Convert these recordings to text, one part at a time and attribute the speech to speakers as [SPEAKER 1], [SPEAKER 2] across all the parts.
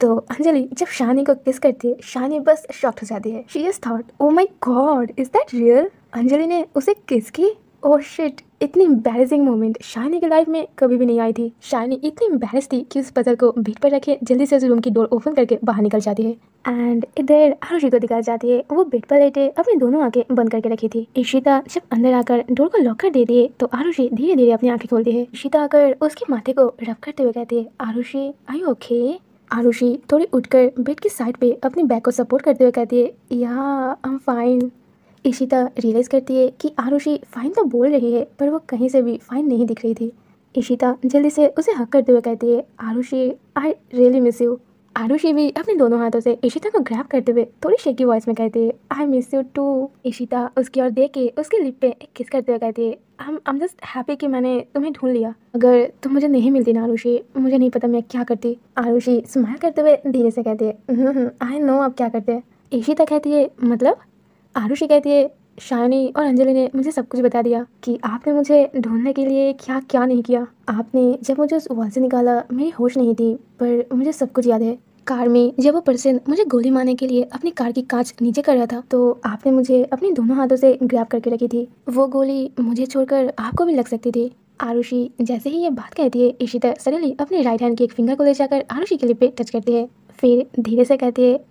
[SPEAKER 1] तो अंजलि जब शानी को किस करती है, शानी बस शॉक्ड हो जाती है। She just thought, oh my god, is that real? Anjali ने उसे किस की? ओह शिट, इतनी एम्बैरेसिंग मोमेंट शानी की लाइफ में कभी भी नहीं आई थी। शानी इतनी एम्बैरेस थी कि उस पजल को बेड पर रखे जल्दी से उस रूम की डोर ओपन करके बाहर निकल जाती है। एंड इधर आरुषि को दिखाई जाती है, वो बेड पर लेटे अपनी दोनों आंखें बंद करके रखी थी। इशिता जब अंदर आकर डोर को लॉक कर देती है तो आरुषि धीरे धीरे अपनी आंखें खोलती है। इशिता आकर उसके माथे को रब करते हुए कहती है, Arushi are you okay? Arushi थोड़ी उठकर बेड की साइड पे अपनी बैक को सपोर्ट करते हुए कहती है, yeah I am fine. Ishita realise करती है कि आरुषि फाइन तो बोल रही है पर वो कहीं से भी फाइन नहीं दिख रही थी। इशिता जल्दी से उसे हक करते हुए कहती है, Arushi I really miss you. Arushi भी अपने दोनों हाथों से इशिता को ग्रैब करते हुए थोड़ी शेकी वॉइस में कहती है, I miss you too. Ishita उसकी ओर देख के उसके लिप पे एक किस करते हुए कहती है, आई एम जस्ट हैप्पी कि मैंने तुम्हें ढूंढ लिया। अगर तुम मुझे नहीं मिलती ना आरुषि, मुझे नहीं पता मैं क्या करती। आरुषि स्माइल करते हुए धीरे से कहती है, आई नो आप क्या करते हैं। इशिता कहती है, मतलब? आरुषि कहती है, शायनी और अंजलि ने मुझे सब कुछ बता दिया कि आपने मुझे ढूंढने के लिए क्या क्या नहीं किया। आपने जब मुझे उस वॉल से निकाला मेरी होश नहीं थी, पर मुझे सब कुछ याद है। कार में जब वो पर्सन मुझे गोली मारने के लिए अपनी कार की कांच नीचे कर रहा था तो आपने मुझे अपने दोनों हाथों से ग्रैब करके रखी थी। वो गोली मुझे छोड़कर आपको भी लग सकती थी। आरुषि जैसे ही ये बात कहती है, इशिता सडनली अपनी राइट हैंड की एक फिंगर को ले जाकर आरुषि के लिप पे टच करती है। फिर धीरे से कहती है,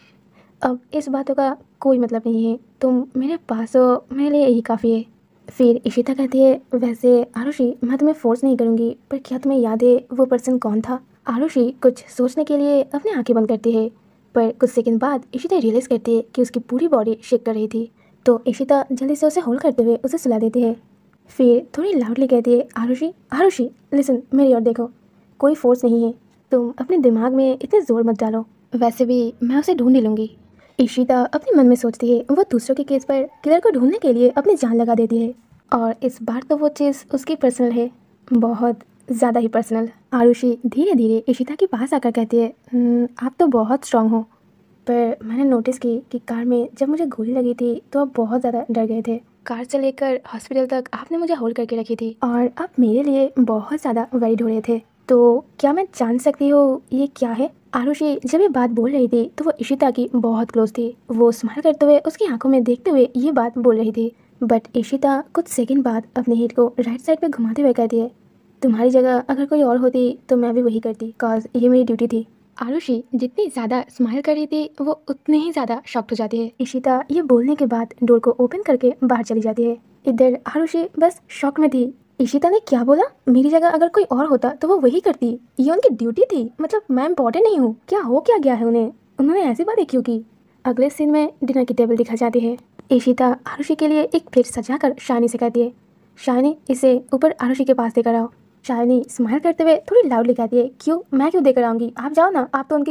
[SPEAKER 1] अब इस बातों का कोई मतलब नहीं है, तुम मेरे पास हो, मेरे लिए यही काफ़ी है। फिर इशिता कहती है, वैसे आरुषि मैं तुम्हें फोर्स नहीं करूँगी, पर क्या तुम्हें याद है वो पर्सन कौन था? आरुषि कुछ सोचने के लिए अपनी आंखें बंद करती है, पर कुछ सेकंड बाद इशिता रियलाइज़ करती है कि उसकी पूरी बॉडी शेक कर रही थी। तो इशिता जल्दी से उसे होल्ड करते हुए उसे सुला देती है। फिर थोड़ी लाउडली कहती है, आरुषि आरुषि लिसन, मेरी ओर देखो, कोई फोर्स नहीं है, तुम अपने दिमाग में इतने जोर मत डालो, वैसे भी मैं उसे ढूंढ ही लूँगी। इशिता अपने मन में सोचती है, वो दूसरों के केस पर किलर को ढूंढने के लिए अपनी जान लगा देती है, और इस बार तो वो चीज़ उसकी पर्सनल है, बहुत ज़्यादा ही पर्सनल। आरुषि धीरे धीरे इशिता के पास आकर कहती है, आप तो बहुत स्ट्रांग हो, पर मैंने नोटिस की कि कार में जब मुझे गोली लगी थी तो आप बहुत ज़्यादा डर गए थे। कार से लेकर हॉस्पिटल तक आपने मुझे होल्ड करके रखी थी और आप मेरे लिए बहुत ज़्यादा वरीड हो रहे थे। तो क्या मैं जान सकती हूँ ये क्या है? आरुषि जब ये बात बोल रही थी तो वो इशिता की बहुत क्लोज थी। वो स्माइल करते हुए उसकी आंखों में देखते हुए ये बात बोल रही थी, बट इशिता कुछ सेकंड बाद अपने हेड को राइट साइड पे घुमाते हुए कहती है, तुम्हारी जगह अगर कोई और होती तो मैं भी वही करती, कॉज ये मेरी ड्यूटी थी। आरुषि जितनी ज़्यादा स्माइल कर रही थी वो उतनी ही ज़्यादा शॉक्ड हो जाती है। इशिता ये बोलने के बाद डोर को ओपन करके बाहर चली जाती है। इधर आरुषि बस शॉक में थी। इशिता ने क्या बोला? मेरी जगह अगर कोई और होता तो वो वही करती, ये उनकी ड्यूटी थी? मतलब मैं इम्पोर्टेंट नहीं हूँ क्या? हो क्या गया है उन्हें? उन्होंने ऐसी बातें क्यों की? अगले सीन में डिनर की टेबल दिखा जाती है। इशिता आरुषि के लिए एक प्लेट सजा कर शायनी से कहती है, शायनी इसे ऊपर आरुषि के पास देकर आओ। शायनी स्माइल करते हुए थोड़ी लाउडली कहती है, क्यों? मैं क्यों देकर आऊँगी? आप जाओ ना, आप तो उनकी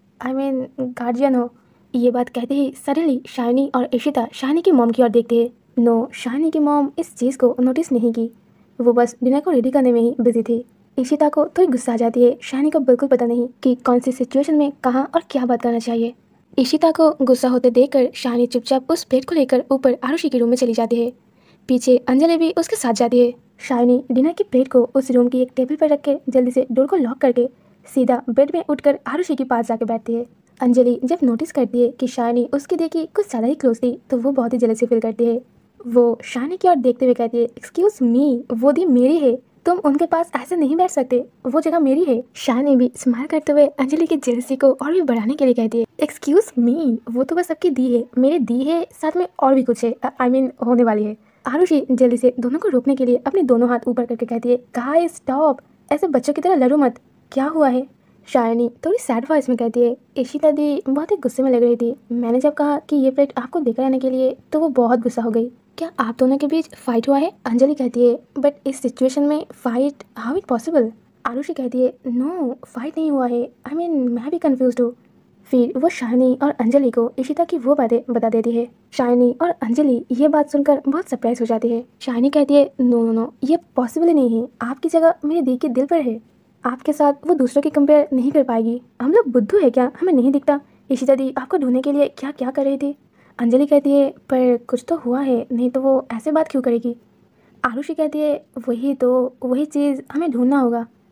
[SPEAKER 1] गार्जियन हो। ये बात कहते ही सडनली शायनी और इशिता शायनी की मॉम की ओर देखते हैं। नो, शायनी की मॉम इस चीज़ को नोटिस नहीं की, वो बस डिनर को रेडी करने में ही बिजी थी। इशिता को थोड़ी गुस्सा आ जाती है, शायनी को बिल्कुल पता नहीं कि कौन सी सिचुएशन में कहाँ और क्या बात करना चाहिए। इशिता को गुस्सा होते देखकर शायनी चुपचाप उस प्लेट को लेकर ऊपर आरुषि के रूम में चली जाती है। पीछे अंजलि भी उसके साथ जाती है। शायनी डिनर की प्लेट को उस रूम की एक टेबल पर रख के जल्दी से डोर को लॉक करके सीधा बेड में उठकर आरुषि के पास जाके बैठती है। अंजलि जब नोटिस करती है कि शायनी उसकी देखी कुछ ज़्यादा ही क्लोज थी तो वो बहुत ही जेलसी फील करती है। वो शायनी की ओर देखते हुए कहती है, एक्सक्यूज मी, वो दी मेरी है, तुम उनके पास ऐसे नहीं बैठ सकते, वो जगह मेरी है। शायनी भी स्माइल करते हुए अंजलि की जेलसी को और भी बढ़ाने के लिए कहती है, एक्सक्यूज मी, वो तो बस सबकी दी है, मेरी दी है, साथ में और भी कुछ है, आई मीन होने वाली है। आरुषि जल्दी से दोनों को रोकने के लिए अपने दोनों हाथ ऊपर करके कहती है, गाइस स्टॉप, ऐसे बच्चों की तरह लड़ो मत, क्या हुआ है? शायनी थोड़ी सैड वॉइस में कहती है, इशिता दी बहुत ही गुस्से में लग रही थी, मैंने जब कहा कि ये प्लेट आपको देकर आने के लिए तो वो बहुत गुस्सा हो गई। क्या आप दोनों के बीच फाइट हुआ है? अंजलि कहती है, बट इस सिचुएशन में fight how it possible? Arushi कहती है, नो फाइट नहीं हुआ है, आई मीन मैं भी कंफ्यूज हूँ। फिर वो शायनी और अंजलि को इशिता की वो बातें बता देती है। शायनी और अंजलि ये बात सुनकर बहुत सरप्राइज हो जाती है। शायनी कहती है, नो नो नो, ये पॉसिबल ही नहीं है, आपकी जगह मेरी दी के दिल पर है, आपके साथ वो दूसरों की कंपेयर नहीं कर पाएगी, हम लोग बुद्धू है क्या, हमें नहीं दिखता? इशिता दी आपको ढूंढने के लिए क्या क्या कर रही थी? अंजलि कहती है, पर कुछ तो हुआ है, नहीं तो वो ऐसे बात क्यों करेगी? आरुषि कहती है, वही तो, वही चीज़ हमें ढूंढना होगा।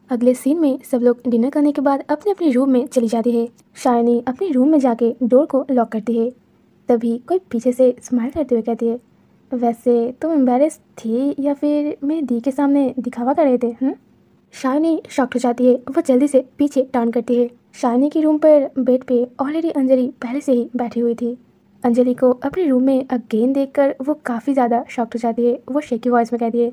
[SPEAKER 1] अगले सीन में सब लोग डिनर करने के बाद अपने अपने रूम में चली जाती है। शाइनी अपने रूम में जाके डोर को लॉक करती है। तभी कोई पीछे से स्माइल करते हुए कहती है, वैसे तुम एम्बेरस थी या फिर मेरी दी के सामने दिखावा कर रहे थे? शाइनी शॉक्ड हो जाती है। वो जल्दी से पीछे टर्न करती है। शाइनी की रूम पर बेड पे ऑलरेडी अंजलि पहले से ही बैठी हुई थी। अंजलि को अपने रूम में अगेन देखकर वो काफ़ी ज़्यादा शॉक्ड हो जाती है। वो शेकी वॉइस में कहती है,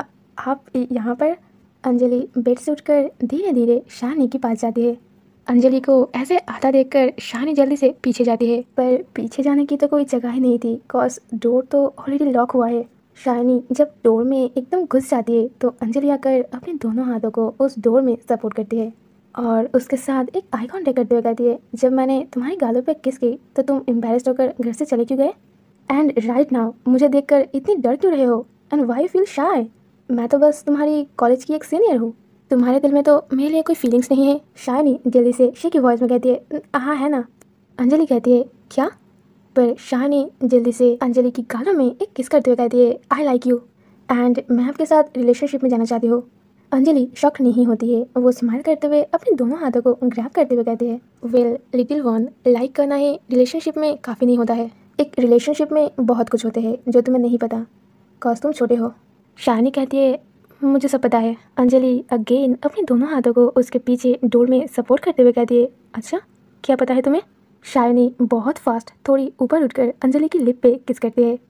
[SPEAKER 1] आप यहाँ पर? अंजलि बेड से उठकर धीरे धीरे शाइनी के पास जाती है। अंजलि को ऐसे आता देखकर शाइनी जल्दी से पीछे जाती है, पर पीछे जाने की तो कोई जगह ही नहीं थी, कॉज डोर तो ऑलरेडी लॉक हुआ है। शाइनी जब डोर में एकदम घुस जाती है तो अंजलि आकर अपने दोनों हाथों को उस डोर में सपोर्ट करती है और उसके साथ एक आई कॉन्टेक्ट करते हुए कहती है, जब मैंने तुम्हारी गालों पे किस की तो तुम एम्बेरस्ड होकर घर से चले क्यों गए? एंड राइट नाउ मुझे देखकर इतनी डर क्यों रहे हो? And why feel shy? मैं तो बस तुम्हारी कॉलेज की एक सीनियर हूँ। तुम्हारे दिल में तो मेरे लिए कोई फीलिंग्स नहीं है। शाइनी जल्दी से शेकी वॉइस में कहती है, हाँ है ना। अंजलि कहती है, क्या? पर शाइनी जल्दी से अंजलि की गालों में एक किस करते हुए कहती है, आई लाइक यू एंड मैं आपके साथ रिलेशनशिप में जाना चाहती हूँ। अंजलि शॉक नहीं होती है। वो स्माइल करते हुए अपने दोनों हाथों को ग्रैब करते हुए कहती है, वेल लिटिल वन, लाइक करना ही रिलेशनशिप में काफ़ी नहीं होता है। एक रिलेशनशिप में बहुत कुछ होते हैं जो तुम्हें नहीं पता, कॉज तुम छोटे हो। शाइनी कहती है, मुझे सब पता है। अंजलि अगेन अपने दोनों हाथों को उसके पीछे डोर में सपोर्ट करते हुए कहती है, अच्छा क्या पता है तुम्हें? शाइनी बहुत फास्ट थोड़ी ऊपर उठकर अंजलि की लिप पे किस करती है।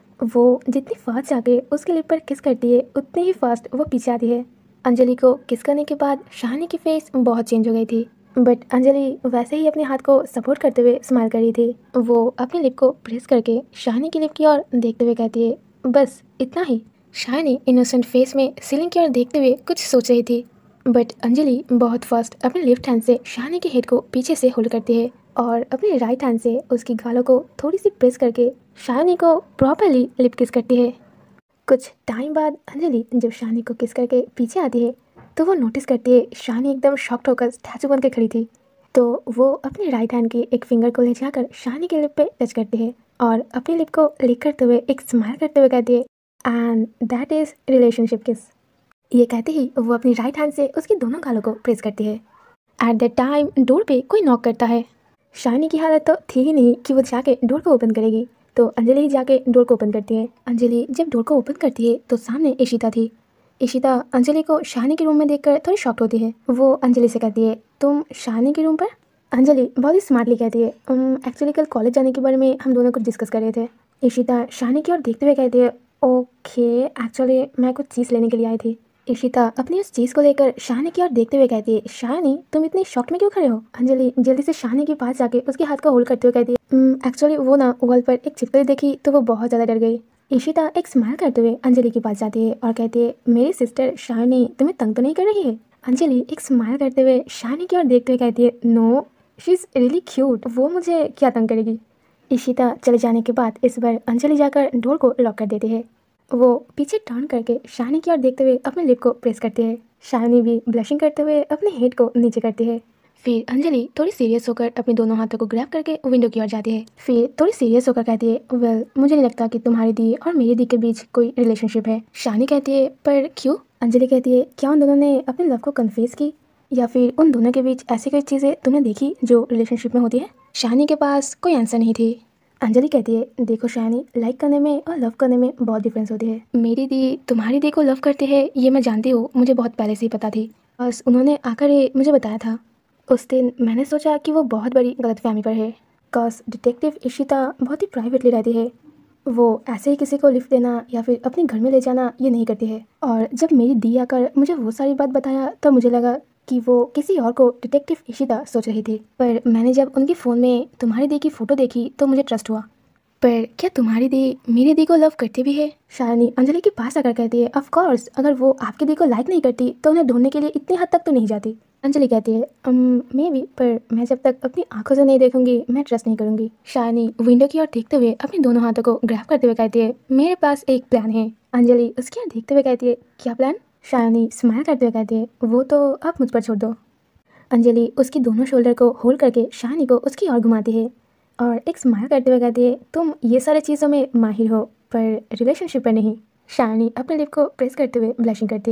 [SPEAKER 1] वो जितनी फास्ट जाके उसके लिप पर किस करती है उतनी ही फास्ट वो पीछे आती है। अंजलि को किस करने के बाद शाइनी की फेस बहुत चेंज हो गई थी, बट अंजलि वैसे ही अपने हाथ को सपोर्ट करते हुए स्माइल कर रही थी। वो अपनी लिप को प्रेस करके शाइनी की लिप की ओर देखते हुए कहती है, बस इतना ही। शाइनी इनोसेंट फेस में सीलिंग की ओर देखते हुए कुछ सोच रही थी, बट अंजलि बहुत फास्ट अपने लेफ्ट हैंड से शाइनी के हेड को पीछे से होल्ड करती है और अपने राइट हैंड से उसकी गालों को थोड़ी सी प्रेस करके शाइनी को प्रॉपरली लिप किस करती है। कुछ टाइम बाद अंजलि जब शाइनी को किस करके पीछे आती है तो वो नोटिस करती है शाइनी एकदम शॉक्ड होकर स्टैचू बन के खड़ी थी। तो वो अपने राइट हैंड की एक फिंगर को ले जाकर शाइनी के लिप पे टच करती है और अपनी लिप को लिक करते हुए एक स्माइल करते हुए कहती है, एंड दैट इज़ रिलेशनशिप किस। ये कहते ही वो अपनी राइट हैंड से उसकी दोनों गालों को प्रेस करती है। एट दैट टाइम डोर पे कोई नॉक करता है। शाइनी की हालत तो थी ही नहीं कि वो जाके डोर को ओपन करेगी, तो अंजलि ही जाके डोर को ओपन करती है। अंजलि जब डोर को ओपन करती है तो सामने इशिता थी। इशिता अंजलि को शाइनी के रूम में देखकर थोड़ी शॉक्ड होती है। वो अंजलि से कहती है, तुम शाइनी के रूम पर? अंजलि बहुत ही स्मार्टली कहती है, एक्चुअली कल कॉलेज जाने के बारे में हम दोनों कुछ डिस्कस कर रहे थे। इशिता शाइनी की ओर देखते हुए कहती है, ओके एक्चुअली मैं कुछ चीज़ लेने के लिए आई थी। इशिता अपनी उस चीज़ को लेकर शाइनी की ओर देखते हुए कहती है, शाइनी तुम इतनी शॉक में क्यों खड़े हो? अंजलि जल्दी से शाइनी के पास जाके उसके हाथ को होल्ड करते हुए कहती है, एक्चुअली वो ना वॉल पर एक छिपकली देखी तो वो बहुत ज़्यादा डर गई। इशिता एक स्माइल करते हुए अंजलि के पास जाती है और कहती है, मेरी सिस्टर शाइनी तुम्हें तंग तो नहीं कर रही है? अंजलि एक स्माइल करते हुए शाइनी की ओर देखते हुए कहती है, no she is really cute, वो मुझे क्या तंग करेगी। इशिता चले जाने के बाद इस बार अंजलि जाकर डोर को लॉक कर देती है। वो पीछे टर्न करके शाइनी की ओर देखते हुए अपने लिप को प्रेस करती है। शाइनी भी ब्लशिंग करते हुए अपने हेड को नीचे करती है। फिर अंजलि थोड़ी सीरियस होकर अपने दोनों हाथों को ग्रैब करके विंडो की ओर जाती है। फिर थोड़ी सीरियस होकर कहती है, वेल मुझे नहीं लगता कि तुम्हारी दी और मेरी दी के बीच कोई रिलेशनशिप है। शाइनी कहती है, पर क्यों? अंजलि कहती है, क्या उन दोनों ने अपने लव को कन्फेस की या फिर उन दोनों के बीच ऐसी कोई चीज़ें तुमने देखी जो रिलेशनशिप में होती है? शाइनी के पास कोई आंसर नहीं थी। अंजलि कहती है, देखो शाइनी, लाइक करने में और लव करने में बहुत डिफरेंस होती है। मेरी दी तुम्हारी दी को लव करती है ये मैं जानती हूँ, मुझे बहुत पहले से ही पता थी, बस उन्होंने आकर ये मुझे बताया था। उस दिन मैंने सोचा कि वो बहुत बड़ी गलतफहमी पर है, कॉज डिटेक्टिव इशिता बहुत ही प्राइवेटली रहती है। वो ऐसे ही किसी को लिफ्ट देना या फिर अपने घर में ले जाना ये नहीं करती है। और जब मेरी दी आकर मुझे वो सारी बात बताया तो मुझे लगा कि वो किसी और को डिटेक्टिव इशिता सोच रही थी, पर मैंने जब उनकी फ़ोन में तुम्हारी दी की फ़ोटो देखी तो मुझे ट्रस्ट हुआ। पर क्या तुम्हारी दी मेरी दी को लव करती भी है? शाइनी अंजलि के पास आकर कहती है, ऑफ कोर्स, अगर वो आपकी दी को लाइक नहीं करती तो उन्हें ढूंढने के लिए इतनी हद तक तो नहीं जाती। अंजलि कहती है, मे बी, पर मैं जब तक अपनी आंखों से नहीं देखूंगी मैं ट्रस्ट नहीं करूंगी। शाइनी विंडो की ओर देखते हुए अपने दोनों हाथों को ग्रैब करते हुए कहती है, मेरे पास एक प्लान है। अंजलि उसकी ओर देखते हुए कहती है, क्या प्लान? शाइनी स्माइल करते हुए कहती है, वो तो आप मुझ पर छोड़ दो। अंजलि उसकी दोनों शोल्डर को होल्ड करके शाइनी को उसकी ओर घुमाती है और एक स्माइल करते हुए कहती है, तुम ये सारी चीज़ों में माहिर हो पर रिलेशनशिप पर नहीं। शाइनी अपने लिप को प्रेस करते हुए ब्लशिंग करती है।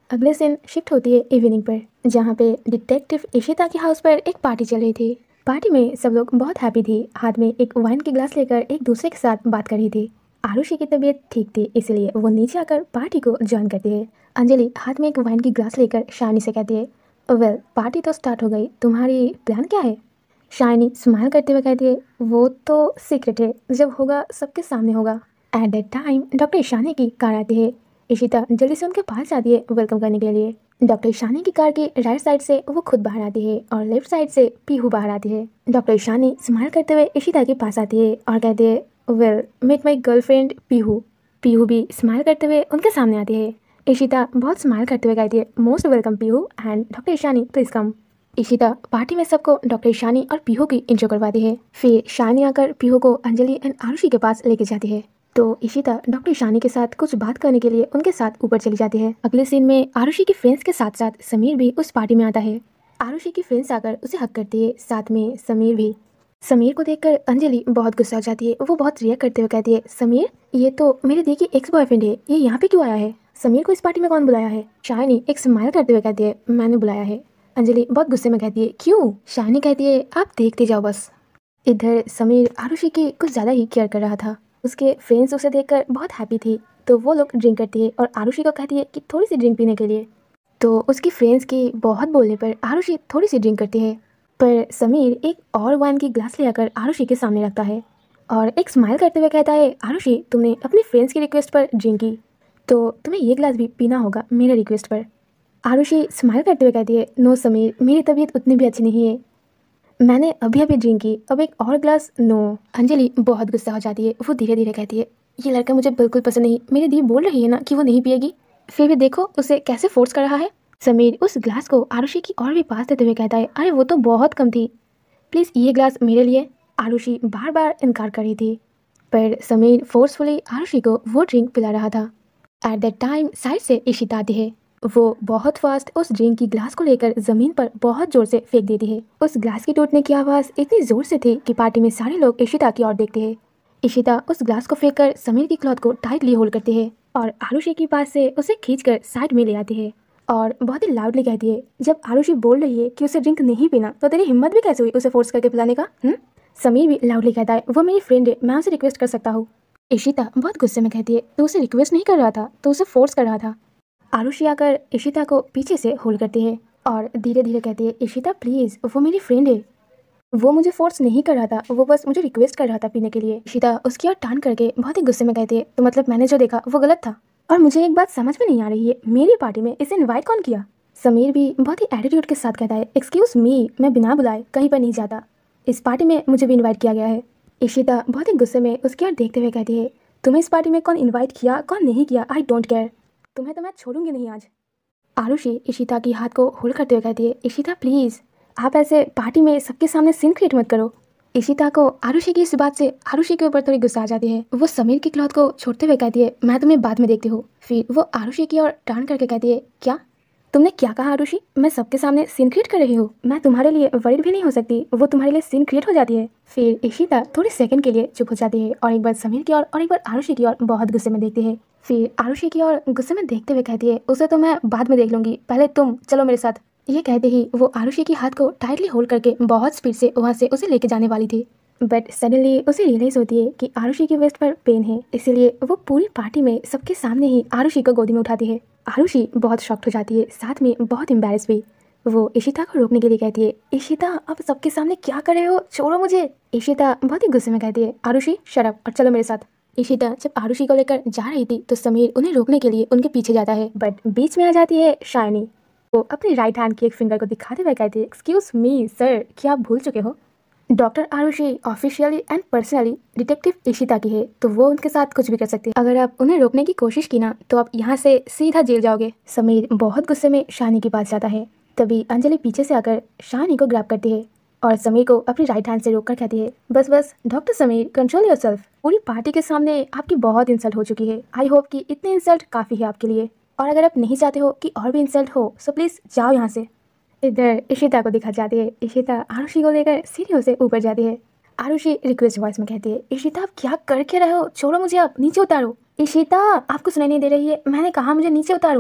[SPEAKER 1] अगले दिन शिफ्ट होती है इवनिंग पर, जहाँ पे डिटेक्टिव इशिता के हाउस पर एक पार्टी चल रही थी। पार्टी में सब लोग बहुत हैप्पी थी, हाथ में एक वाइन की ग्लास लेकर एक दूसरे के साथ बात कर रही थी। आरुषि की तबीयत ठीक थी, इसलिए वो नीचे आकर पार्टी को ज्वाइन करती है। अंजलि हाथ में एक वाइन की ग्लास लेकर शाइनी से कहती है, वेल पार्टी तो स्टार्ट हो गई, तुम्हारी प्लान क्या है? शाइनी स्माइल करते हुए कहती है, वो तो सीक्रेट है, जब होगा सबके सामने होगा। At that time doctor Ishani की कार आती है। इशिता जल्दी से उनके पास जाती है वेलकम करने के लिए। डॉक्टर ईशानी की कार की राइट साइड से वो खुद बाहर आती है और लेफ्ट साइड से पीहू बाहर आती है। डॉक्टर ईशानी स्माइल करते हुए इशिता के पास आती है और कहती है, well meet my girlfriend Peehu. Peehu भी स्माइल करते हुए उनके सामने आती है। इशिता बहुत स्माइल करते हुए कहती है, most welcome Peehu and doctor Ishani please come. Ishita party में सबको डॉक्टर ईशानी और पीहू की इंट्रो करवाती है। फिर शाइनी आकर पीहू को अंजलि एंड आरुषि के पास लेके जाती है। तो इशिता डॉक्टर ईशानी के साथ कुछ बात करने के लिए उनके साथ ऊपर चली जाती है। अगले सीन में आरुषि की फ्रेंड्स के साथ साथ समीर भी उस पार्टी में आता है। आरुषि की फ्रेंड्स आकर उसे हक करती है, साथ में समीर भी। समीर को देखकर अंजलि बहुत गुस्सा हो जाती है। वो बहुत रिएक्ट करते हुए कहती है, समीर ये तो मेरे दी की एक्स बॉयफ्रेंड है, ये यहाँ पे क्यों आया है? समीर को इस पार्टी में कौन बुलाया है? शाइनी एक स्माइल करते हुए कहती है, मैंने बुलाया है। अंजलि बहुत गुस्से में कहती है, क्यों? शाइनी कहती है, आप देखते जाओ बस। इधर समीर आरुषि की कुछ ज़्यादा ही केयर कर रहा था। उसके फ्रेंड्स उसे देखकर बहुत हैप्पी थी, तो वो लोग ड्रिंक करती है और आरुषि को कहती है कि थोड़ी सी ड्रिंक पीने के लिए। तो उसकी फ्रेंड्स की बहुत बोलने पर आरुषि थोड़ी सी ड्रिंक करती है, पर समीर एक और वाइन की ग्लास ले आकर आरुषि के सामने रखता है और एक स्माइल करते हुए कहता है, आरुषि तुमने अपनी फ्रेंड्स की रिक्वेस्ट पर ड्रिंक की, तो तुम्हें ये ग्लास भी पीना होगा मेरे रिक्वेस्ट पर। आरुषि स्माइल करते हुए कहती है, नो समीर मेरी तबीयत उतनी भी अच्छी नहीं है, मैंने अभी अभी ड्रिंक की, अब एक और ग्लास नो। अंजलि बहुत गुस्सा हो जाती है। वो धीरे धीरे कहती है, ये लड़का मुझे बिल्कुल पसंद नहीं, मेरी दी बोल रही है ना कि वो नहीं पिएगी, फिर भी देखो उसे कैसे फोर्स कर रहा है। समीर उस ग्लास को आरुषि की और भी पास देते हुए कहता है, अरे वो तो बहुत कम थी, प्लीज़ ये ग्लास मेरे लिए। आरुषि बार बार इनकार कर रही थी, पर समीर फोर्सफुली आरुषि को वो ड्रिंक पिला रहा था। एट दैट टाइम साइड से इशिता आती है। वो बहुत फास्ट उस ड्रिंक की ग्लास को लेकर जमीन पर बहुत जोर से फेंक देती है। उस ग्लास की टूटने की आवाज़ इतनी जोर से थी कि पार्टी में सारे लोग इशिता की ओर देखते हैं। इशिता उस ग्लास को फेंककर समीर की क्लॉथ को टाइटली होल्ड करती है और आरुषि के पास से उसे खींचकर साइड में ले आती है और बहुत ही लाउडली कहती है, जब आरुषि बोल रही है कि उसे ड्रिंक नहीं पीना, तो तेरी हिम्मत भी कैसे हुई उसे फोर्स करके पिलाने का? समीर भी लाउडली कहता है, वो मेरी फ्रेंड है, मैं उसे रिक्वेस्ट कर सकता हूँ। इशिता बहुत गुस्से में कहती है, तो उसे रिक्वेस्ट नहीं कर रहा था, तो उसे फोर्स कर रहा था। आरुषि आकर इशिता को पीछे से होल्ड करती है और धीरे धीरे कहती है, इशिता प्लीज़, वो मेरी फ्रेंड है, वो मुझे फोर्स नहीं कर रहा था, वो बस मुझे रिक्वेस्ट कर रहा था पीने के लिए। इशिता उसकी ओर टर्न करके बहुत ही गुस्से में कहती है, तो मतलब मैंने जो देखा वो गलत था? और मुझे एक बात समझ में नहीं आ रही है, मेरी पार्टी में इसे इन्वाइट कौन किया? समीर भी बहुत ही एटीट्यूड के साथ कहता है, एक्सक्यूज मी, मैं बिना बुलाए कहीं पर नहीं जाता, इस पार्टी में मुझे भी इन्वाइट किया गया है। इशिता बहुत ही गुस्से में उसकी ओर देखते हुए कहती है, तुम्हें इस पार्टी में कौन इन्वाइट किया कौन नहीं किया, आई डोंट केयर, तुम्हें तो मैं छोड़ूंगी नहीं आज। आरुषि इशिता की हाथ को होल्ड करते हुए कहती है, इशिता प्लीज़, आप ऐसे पार्टी में सबके सामने सीन क्रिएट मत करो। इशिता को आरुषि की इस बात से आरुषि के ऊपर थोड़ी गुस्सा आ जाती है। वो समीर की क्लॉथ को छोड़ते हुए कहती है, मैं तुम्हें बाद में देखती हूँ। फिर वो आरुषि की ओर टर्न करके कहती है, क्या तुमने क्या कहा आरुषि? मैं सबके सामने सीन क्रिएट कर रही हूँ? मैं तुम्हारे लिए वरीड भी नहीं हो सकती, वो तुम्हारे लिए सीन क्रिएट हो जाती है। फिर इशिता थोड़ी सेकंड के लिए चुप हो जाती है और एक बार समीर की ओर और एक बार आरुषि की ओर बहुत गुस्से में देखती है। फिर आरुषि की ओर गुस्से में देखते हुए कहती है, उसे तो मैं बाद में देख लूंगी, पहले तुम चलो मेरे साथ। ये कहते ही वो आरुषि की हाथ को टाइटली होल्ड करके बहुत स्पीड से वहाँ से उसे लेके जाने वाली थी, बट सडनली उसे रियलाइज होती है कि आरुषि की वेस्ट पर पेन है, इसीलिए वो पूरी पार्टी में सबके सामने ही आरुषि को गोदी में उठाती है। आरुषि बहुत शॉक्ड हो जाती है, साथ में बहुत एम्बैरेस भी। वो इशिता को रोकने के लिए कहती है, इशिता आप सबके सामने क्या कर रहे हो, छोड़ो मुझे। इशिता बहुत ही गुस्से में कहती है, आरुषि शट अप और चलो मेरे साथ। इशिता जब आरुषि को लेकर जा रही थी तो समीर उन्हें रोकने के लिए उनके पीछे जाता है, बट बीच में आ जाती है शाइनी। वो अपनी राइट हैंड की एक फिंगर को दिखाते हुए कहती है, एक्सक्यूज मी सर, क्या आप भूल चुके हो? Doctor Arushi officially and personally detective Ishita की है, तो वो उनके साथ कुछ भी कर सकती है। अगर आप उन्हें रोकने की कोशिश की ना तो आप यहाँ से सीधा जेल जाओगे। समीर बहुत गुस्से में शाइनी के पास जाता है, तभी अंजलि पीछे से आकर शाइनी को ग्रैब करती है और समीर को अपनी राइट हैंड से रोककर कहती है, बस बस डॉक्टर समीर, कंट्रोल योरसेल्फ, पूरी पार्टी के सामने आपकी बहुत इंसल्ट हो चुकी है, आई होप कि इतने इंसल्ट काफ़ी है आपके लिए, और अगर आप नहीं चाहते हो कि और भी इंसल्ट हो सो प्लीज़ जाओ यहाँ से। इधर इशिता को दिखा जाती है। इशिता आरुषि को लेकर सीढ़ियों से ऊपर जाती है। आरुषि रिक्वेस्ट वॉइस में कहती है, इशिता आप क्या कर क्या रहे हो, छोड़ो मुझे, आप नीचे उतारो। इशिता आपको सुनाई नहीं दे रही है, मैंने कहा मुझे नीचे उतारो।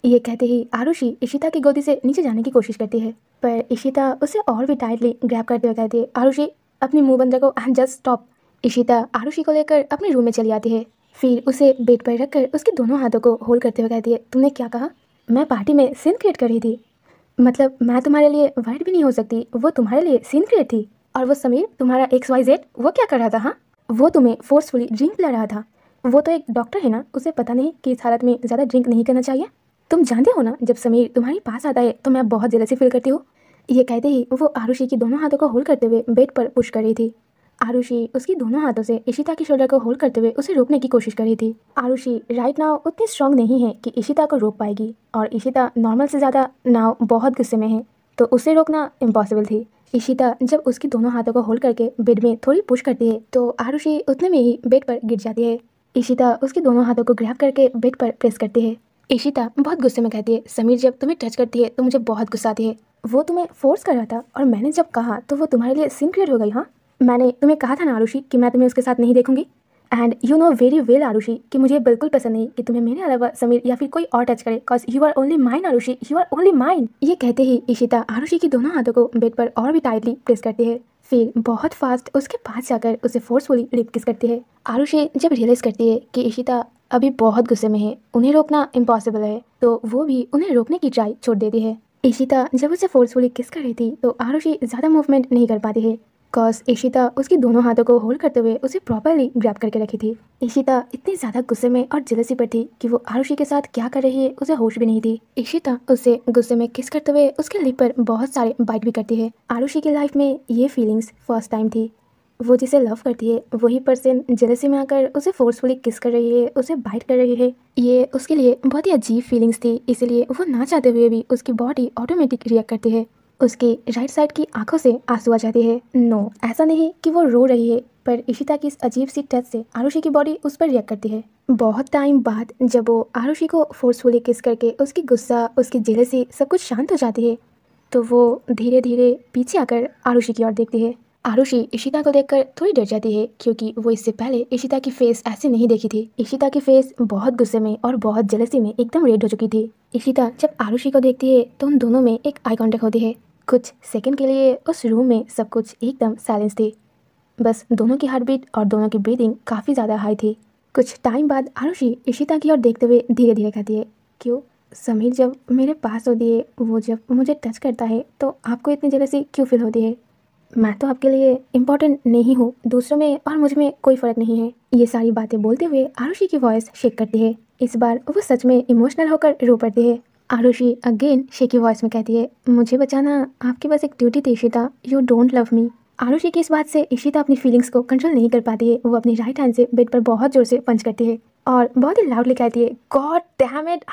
[SPEAKER 1] ये कहते ही आरुषि इशिता की गोदी से नीचे जाने की कोशिश करती है, पर इशिता उसे और भी टाइटली ग्रैब करते हुए कहती है, आरुषि अपनी मुंह बंद रखो and just stop. Ishita Arushi को लेकर अपने रूम में चली आती है, फिर उसे बेड पर रखकर उसके दोनों हाथों को होल्ड करते हुए कहती है, तुमने क्या कहा? मैं पार्टी में सीन क्रिएट कर रही थी। मतलब मैं तुम्हारे लिए वर्ड भी नहीं हो सकती, वो तुम्हारे लिए सीन क्रिएट थी। और वो समीर तुम्हारा XYZ वो क्या कर रहा था? हाँ, वो तुम्हें फोर्सफुली ड्रिंक पिला रहा था। वो तो एक डॉक्टर है ना, उसे पता नहीं कि इस हालत में ज़्यादा ड्रिंक नहीं करना चाहिए। तुम जानते हो ना, जब समीर तुम्हारे पास आता है तो मैं बहुत जेलसी फील करती हूँ। ये कहते ही वो आरुषि की दोनों हाथों को होल्ड करते हुए बेड पर पुश कर रही थी। आरुषि उसकी दोनों हाथों से इशिता की शोल्डर को होल्ड करते हुए उसे रोकने की कोशिश कर रही थी। आरुषि राइट नाउ उतनी स्ट्रांग नहीं है कि इशिता को रोक पाएगी, और इशिता नॉर्मल से ज़्यादा नाउ बहुत गुस्से में है, तो उसे रोकना इम्पॉसिबल थी। इशिता जब उसकी दोनों हाथों को होल्ड करके बेड में थोड़ी पुश करती है तो आरुषि उतने में ही बेड पर गिर जाती है। इशिता उसके दोनों हाथों को ग्रैब करके बेड पर प्रेस करती है। इशिता बहुत गुस्से में कहती है, समीर जब तुम्हें टच करती है तो मुझे बहुत गुस्सा आती है। वो तुम्हें फोर्स कर रहा था और मैंने जब कहा तो वो तुम्हारे लिए सीन क्रिएट हो गई। हाँ, मैंने तुम्हें कहा था ना आरुषि कि मैं तुम्हें उसके साथ नहीं देखूंगी। And you know very well Arushi कि मुझे बिल्कुल पसंद नहीं कि तुम्हें मेरे अलावा समीर या फिर कोई और टच करे, cause you are only mine Arushi, you are only mine. ये कहते ही इशिता आरुषि की दोनों हाथों को बेड पर और भी टाइटली प्रेस करती है, फिर बहुत फास्ट उसके पास जाकर उसे फोर्सफुली लिप किस करती है। आरुषि जब रियलाइज करती है कि इशिता अभी बहुत गुस्से में है, उन्हें रोकना इम्पॉसिबल है, तो वो भी उन्हें रोकने की ट्राई छोड़ देती है। इशिता जब उसे फोर्सफुली किस कर रही थी तो आरुषि ज़्यादा मूवमेंट नहीं कर पाती है, कॉज इशिता उसकी दोनों हाथों को होल्ड करते हुए उसे प्रॉपरली ग्रैब करके रखी थी। इशिता इतनी ज़्यादा गुस्से में और जेलसी पर थी कि वो आरुषि के साथ क्या कर रही है उसे होश भी नहीं थी। इशिता उसे गुस्से में किस करते हुए उसके लिप पर बहुत सारे बाइट भी करती है। आरुषि की लाइफ में ये फीलिंग्स फर्स्ट टाइम थी। वो जिसे लव करती है वही पर्सन जेलसी में आकर उसे फोर्सफुली किस कर रही है, उसे बाइट कर रही है। ये उसके लिए बहुत ही अजीब फीलिंग्स थी, इसीलिए वो ना चाहते हुए भी उसकी बॉडी ऑटोमेटिक रिएक्ट करती है। उसकी राइट साइड की आंखों से आंसू आ जाती है। नो, ऐसा नहीं कि वो रो रही है, पर इशिता की इस अजीब सी टच से आरुषि की बॉडी उस पर रिएक्ट करती है। बहुत टाइम बाद जब वो आरुषि को फोर्सफुली किस करके उसकी गुस्सा, उसकी जेलसी सब कुछ शांत हो जाती है, तो वो धीरे धीरे पीछे आकर आरुषि की ओर देखती है। आरुषि इशिता को देखकर थोड़ी डर जाती है, क्योंकि वो इससे पहले इशिता की फेस ऐसे नहीं देखी थी। इशिता की फेस बहुत गुस्से में और बहुत जेलसी में एकदम रेड हो चुकी थी। इशिता जब आरुषि को देखती है तो उन दोनों में एक आई कॉन्टेक्ट होती है। कुछ सेकंड के लिए उस रूम में सब कुछ एकदम साइलेंस थी, बस दोनों की हार्ट बीट और दोनों की ब्रीदिंग काफ़ी ज़्यादा हाई थी। कुछ टाइम बाद आरुषि इशिता की ओर देखते हुए धीरे धीरे कहती है, क्यों समीर जब मेरे पास होती है, वो जब मुझे टच करता है तो आपको इतनी जेलसी क्यों फील होती है? मैं तो आपके लिए इम्पोर्टेंट नहीं हूँ, दूसरों में और मुझ में कोई फ़र्क नहीं है। ये सारी बातें बोलते हुए आरुषि की वॉइस शेक करती है। इस बार वो सच में इमोशनल होकर रो पड़ती है। आरुषि अगेन शेकी वॉइस में कहती है, मुझे बचाना आपके पास एक ड्यूटी थी Ishita, you don't love me. Arushi की इस बात से इशिता अपनी फीलिंग्स को कंट्रोल नहीं कर पाती है। वो अपनी राइट हैंड से बेड पर बहुत जोर से पंच करती है और बहुत ही लाउडली कहती है, god damn it,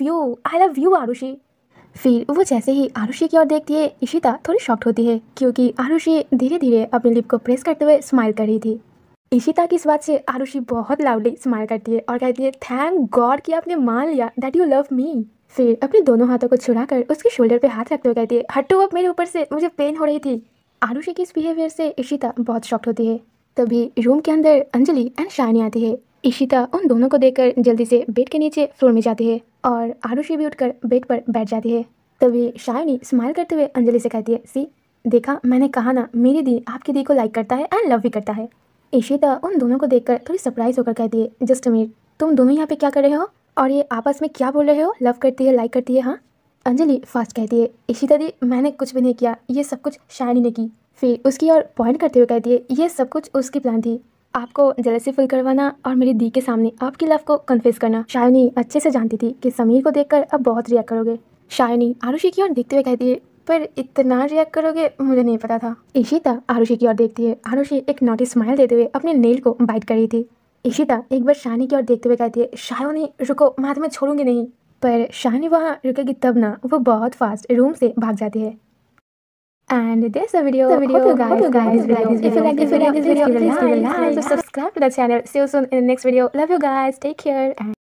[SPEAKER 1] I love you Arushi. फिर वो जैसे ही आरुषि की ओर देखती है, इशिता थोड़ी शॉक्ड होती है, क्योंकि आरुषि धीरे धीरे अपने लिप को प्रेस करते हुए स्माइल कर रही थी। इशिता की इस बात से आरुषि बहुत लाउडली स्माइल करती है और कहती है, थैंक गॉड कि आपने मान लिया दैट यू लव मी। फिर अपने दोनों हाथों को छुड़ाकर उसके शोल्डर पे हाथ रखते हुए कहती है, हटो अब मेरे ऊपर से, मुझे पेन हो रही थी। आरुषि की इस बिहेवियर से इशिता बहुत शॉक्ड होती है। तभी रूम के अंदर अंजलि एंड शाइनी आती है। इशिता उन दोनों को देखकर जल्दी से बेड के नीचे फ्लोर में जाती है और आरुषि भी उठकर बेड पर बैठ जाती है। तभी शाइनी स्माइल करते हुए अंजलि से कहती है, सी देखा, मैंने कहा ना, मेरी दी आपकी दी को लाइक करता है एंड लव भी करता है। इशिता उन दोनों को देखकर थोड़ी सरप्राइज होकर कहती है, जस्ट मिनट, तुम दोनों यहाँ पे क्या कर रहे हो और ये आपस में क्या बोल रहे हो? लव करती है, लाइक करती है? हाँ। अंजलि फास्ट कहती है, इशिता दी मैंने कुछ भी नहीं किया, ये सब कुछ शाइनी ने की। फिर उसकी ओर पॉइंट करते हुए कहती है, ये सब कुछ उसकी प्लान थी, आपको जेलसी फील करवाना और मेरी दी के सामने आपकी लव को कन्फेस करना। शाइनी अच्छे से जानती थी कि समीर को देखकर अब बहुत रिएक्ट करोगे। शाइनी आरुषि की ओर देखते हुए कहती है, पर इतना रिएक्ट करोगे मुझे नहीं पता था। इशिता आरुषि की ओर देखती है। आरुषि एक नॉटी स्माइल देते हुए अपने नेल को बाइट कर रही थी। इशिता एक बार शाइनी की ओर देखते हुए कहती है, शाइनी रुको, मैं तुम्हें छोड़ूंगी नहीं। पर शाइनी वहाँ रुकेगी तब ना, वो बहुत फास्ट रूम से भाग जाती है। And there's a video. Hope you guys like this video. If you like this video, please give it a like. So subscribe to the channel. See you soon in the next video. Love you guys. Take care. And